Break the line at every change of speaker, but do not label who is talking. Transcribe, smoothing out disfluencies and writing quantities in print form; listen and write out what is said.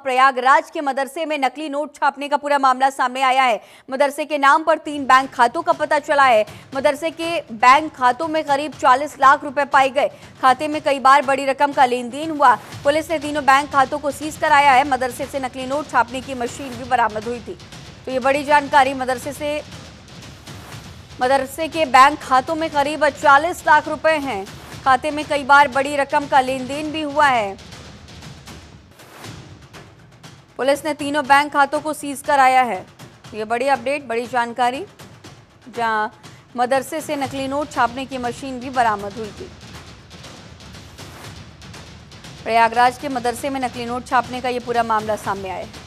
प्रयागराज के मदरसे में नकली नोट छापने का पूरा मामला सामने आया है। मदरसे के नाम पर 3 बैंक खातों का पता चला है। मदरसे के बैंक खातों में करीब 40 लाख रुपए पाए गए। खाते में कई बार बड़ी रकम का लेन देन हुआ। पुलिस ने तीनों बैंक खातों को सीज कराया है। मदरसे से नकली नोट छापने की मशीन भी बरामद हुई थी। तो ये बड़ी जानकारी। मदरसे के बैंक खातों में करीब 40 लाख रुपए हैं। खाते में कई बार बड़ी रकम का लेन देन भी हुआ है। पुलिस ने तीनों बैंक खातों को सीज कराया है। ये बड़ी अपडेट, बड़ी जानकारी, जहां मदरसे से नकली नोट छापने की मशीन भी बरामद हुई थी। प्रयागराज के मदरसे में नकली नोट छापने का ये पूरा मामला सामने आया है।